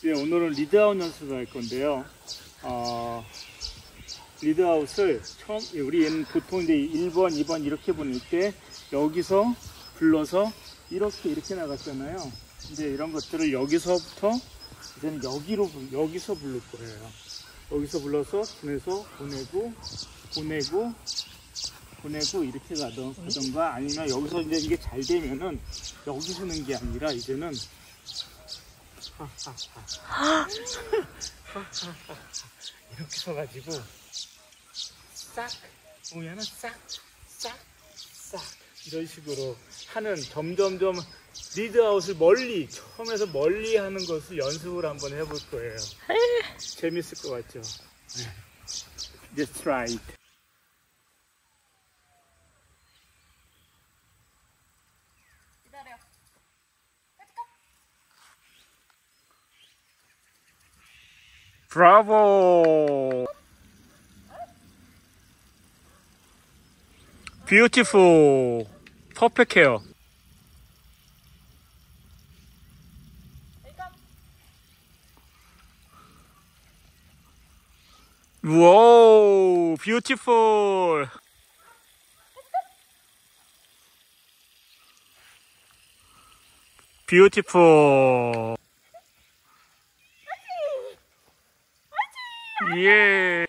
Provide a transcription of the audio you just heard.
네, 오늘은 리드아웃 연습을 할 건데요. 리드아웃을 우리는 보통 이제 1번, 2번 이렇게 보낼 때 여기서 불러서 이렇게 나갔잖아요. 이제 이런 것들을 여기서부터 이제는 여기서 부를 거예요. 여기서 불러서 보내고 이렇게 가던가 아니면 여기서 이제 이게 잘 되면은 여기 서는 게 아니라 이제는 이렇게 서가지고 싹 보면은 싹 이런 식으로 하는 점점점 리드아웃을 처음에서 멀리 하는 것을 연습을 한번 해볼 거예요. 재밌을 것 같죠? Just try it. 기다려. 브라보! Beautiful! Perfect hair. Whoa! Beautiful! Beautiful! Yeah!